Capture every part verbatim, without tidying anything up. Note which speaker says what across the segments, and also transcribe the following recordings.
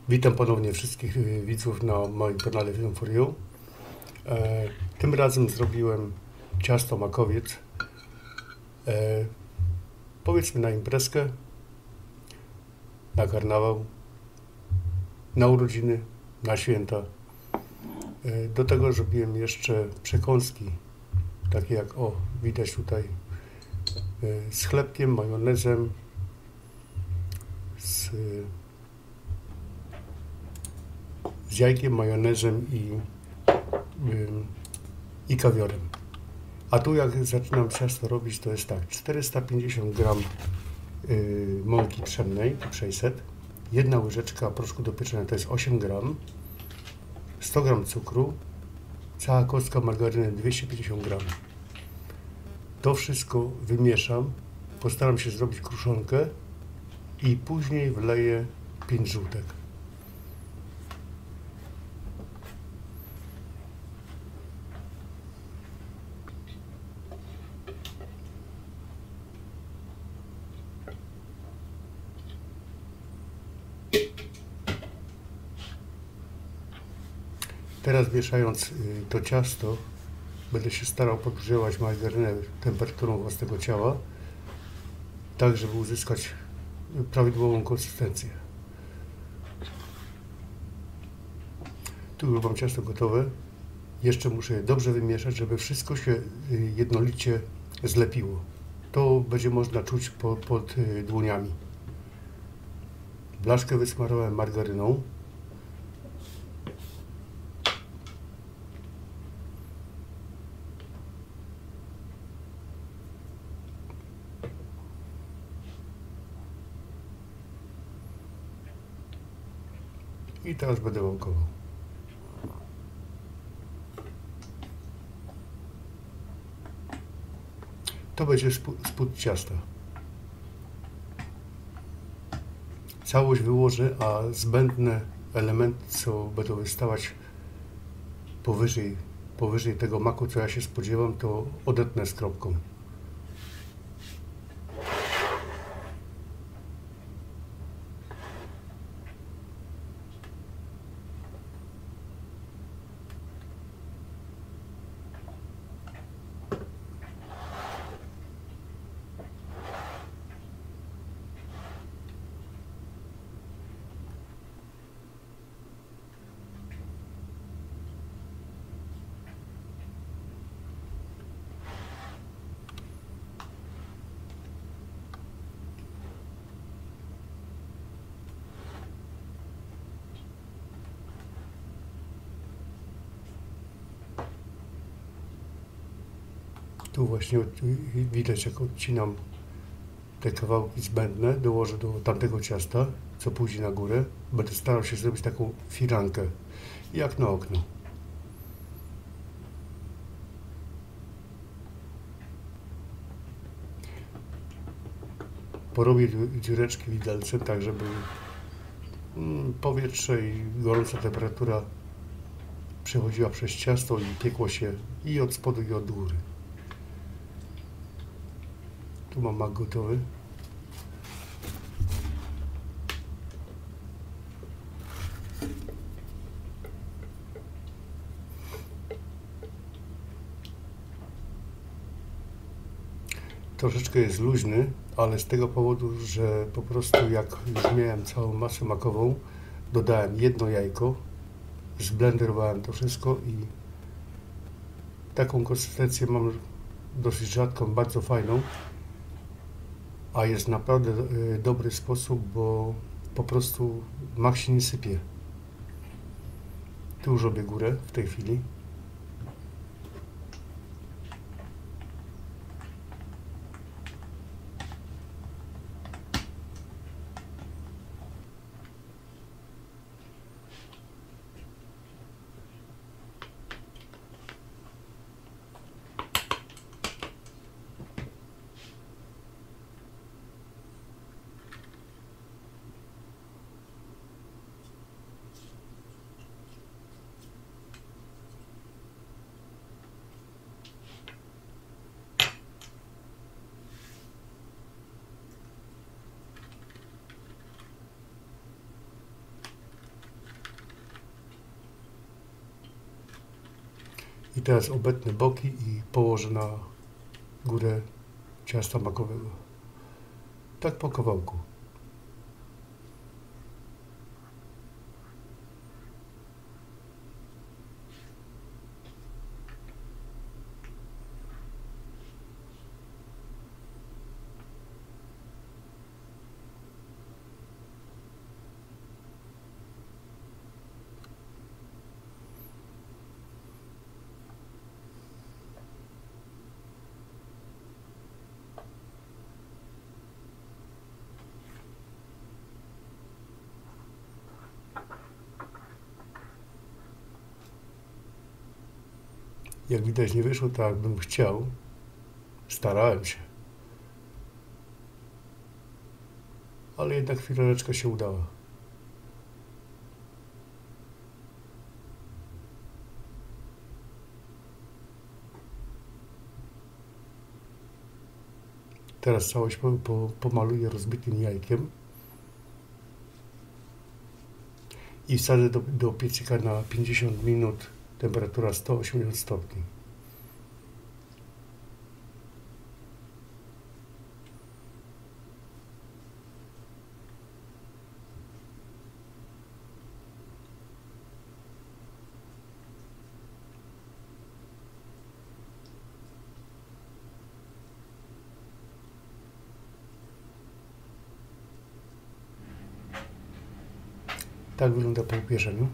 Speaker 1: Witam ponownie wszystkich y, widzów na moim kanale Film for You. E, tym razem zrobiłem ciasto makowiec. E, powiedzmy na imprezkę, na karnawał, na urodziny, na święta. E, do tego zrobiłem jeszcze przekąski, takie jak o, widać tutaj, e, z chlebkiem, majonezem, z, z jajkiem, majonezem i, y, i kawiorem. A tu jak zaczynam ciasto robić, to jest tak, czterysta pięćdziesiąt gram y, mąki pszennej, sześćset, jedna łyżeczka proszku do pieczenia to jest osiem gram, sto gram cukru, cała kostka margaryny dwieście pięćdziesiąt gram. To wszystko wymieszam, postaram się zrobić kruszonkę i później wleję pięć żółtek. Teraz mieszając to ciasto, będę się starał podgrzewać margarynę temperaturą własnego ciała, tak żeby uzyskać prawidłową konsystencję. Tu już mam ciasto gotowe. Jeszcze muszę je dobrze wymieszać, żeby wszystko się jednolicie zlepiło. To będzie można czuć pod, pod dłoniami. Blaszkę wysmarowałem margaryną. I teraz będę wałkował. To będzie spód ciasta. Całość wyłożę, a zbędne elementy, co będą wystawać powyżej, powyżej tego maku, co ja się spodziewam, to odetnę skropką. Tu właśnie widać, jak odcinam te kawałki zbędne, dołożę do tamtego ciasta, co pójdzie na górę. Będę starał się zrobić taką firankę, jak na okno. Porobię dziureczki widelcem, tak żeby powietrze i gorąca temperatura przechodziła przez ciasto i piekło się i od spodu, i od góry. Tu mam mak gotowy. Troszeczkę jest luźny, ale z tego powodu, że po prostu jak już miałem całą masę makową, dodałem jedno jajko, zblenderowałem to wszystko i taką konsystencję mam dosyć rzadką, bardzo fajną, a jest naprawdę dobry sposób, bo po prostu mak się nie sypie. Tu już robię górę w tej chwili. teraz obetnę boki i położę na górę ciasta makowego. Tak po kawałku. Jak widać, nie wyszło tak, jakbym chciał. Starałem się. Ale jednak chwileczka się udała. Teraz całość po, po, pomaluję rozbitym jajkiem i wsadzę do, do piecyka na pięćdziesiąt minut, temperatura sto osiemdziesiąt stopni. Tak wygląda po upieczeniu.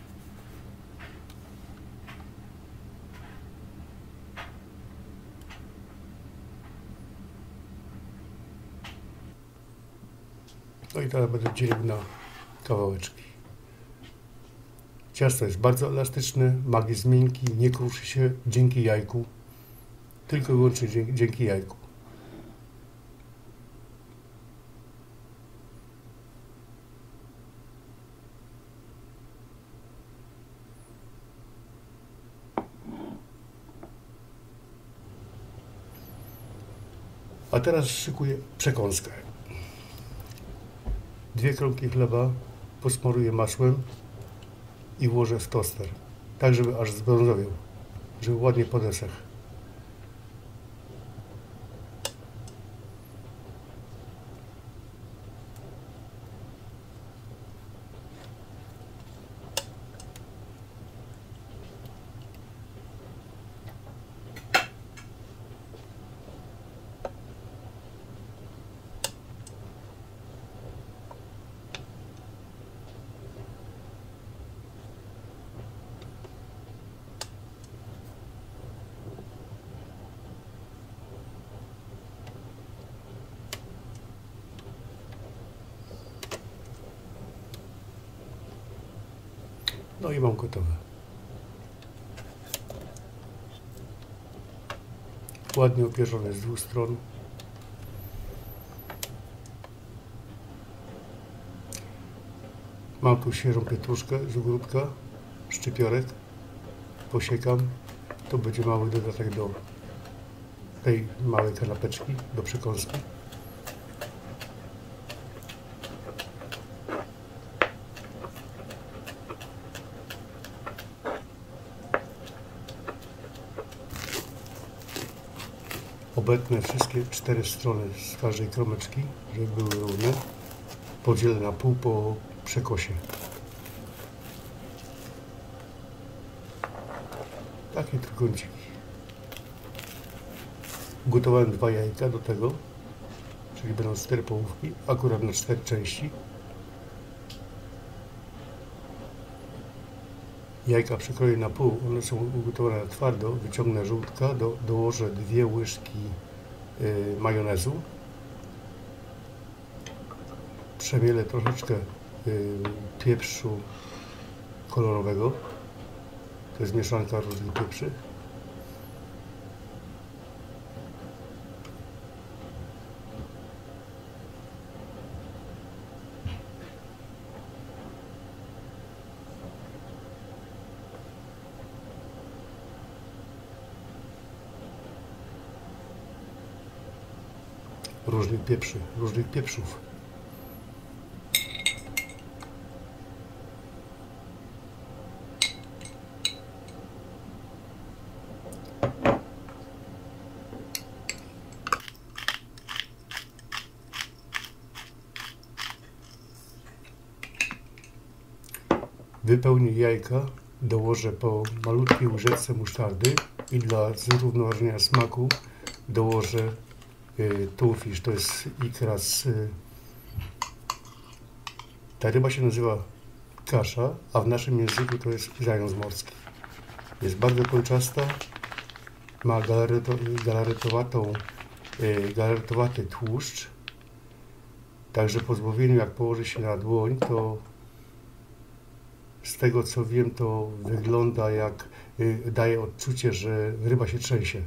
Speaker 1: No i teraz będę dzielił na kawałeczki. Ciasto jest bardzo elastyczne, mak jest miękki, nie kruszy się dzięki jajku, tylko i wyłącznie dzięki, dzięki jajku. A teraz szykuję przekąskę. Dwie kromki chleba posmaruję masłem i włożę w toster, tak żeby aż zbrązowiał, żeby ładnie podesechł. No i mam gotowe. Ładnie upieczone z dwóch stron. Mam tu świeżą pietruszkę z ogródka, szczypiorek. Posiekam. To będzie mały dodatek do tej małej kanapeczki, do przekąski. Obetnę wszystkie cztery strony z każdej kromeczki, żeby były równe. Podzielę na pół po przekosie. Takie trójkąciki. Ugotowałem dwa jajka do tego, czyli będą cztery połówki, akurat na cztery części. Jajka przekroję na pół, one są ugotowane na twardo, wyciągnę żółtka, do, dołożę dwie łyżki y, majonezu. Przemielę troszeczkę y, pieprzu kolorowego, to jest mieszanka różnych pieprzy. Różnych pieprzy, różnych pieprzów. Wypełnię jajka, dołożę po malutkiej łyżeczce musztardy i dla zrównoważenia smaku dołożę y, tuna, to jest ikra z... Y, ta ryba się nazywa kasza, a w naszym języku to jest zając morski. Jest bardzo kolczasta, ma galareto, galaretowatą, y, galaretowaty tłuszcz, także po złowieniu, jak położy się na dłoń, to z tego co wiem, to wygląda jak, y, daje odczucie, że ryba się trzęsie.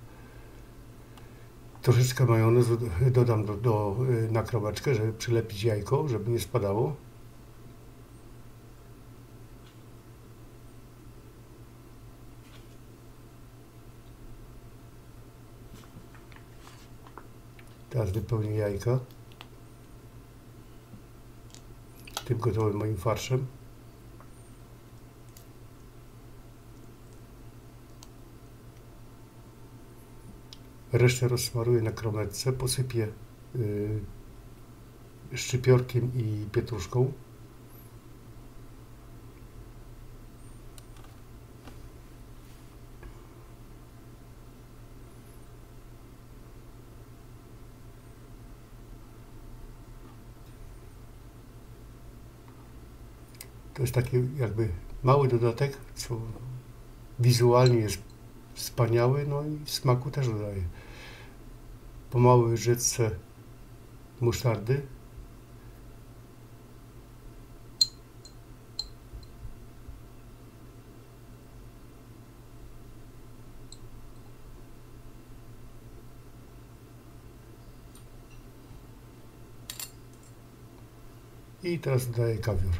Speaker 1: Troszeczkę majonezu dodam do, do, y, na kromeczkę, żeby przylepić jajko, żeby nie spadało. Teraz wypełnię jajka tym gotowym moim farszem. Resztę rozsmaruję na kromeczce, posypię yy, szczypiorkiem i pietruszką. To jest taki jakby mały dodatek, co wizualnie jest wspaniały, no i smaku też dodaje. Po małej łyżeczce musztardy i teraz dodaję kawior.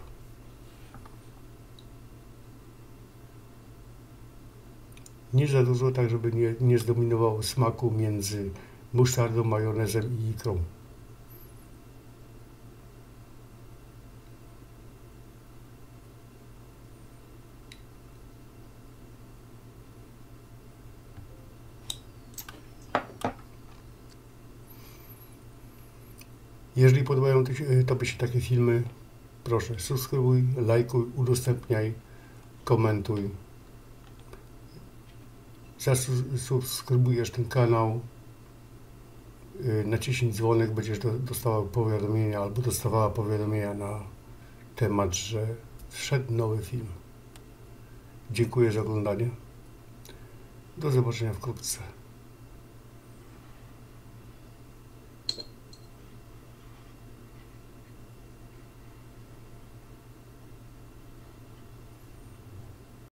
Speaker 1: Nie za dużo, tak żeby nie, nie zdominowało smaku między musztardą, majonezem i ikrą. Jeżeli podobają Tobie się takie filmy, proszę subskrybuj, lajkuj, udostępniaj, komentuj. Zasubskrybujesz ten kanał, naciśnij dzwonek, będziesz dostawał powiadomienia albo dostawała powiadomienia na temat, że wszedł nowy film. Dziękuję za oglądanie. Do zobaczenia wkrótce.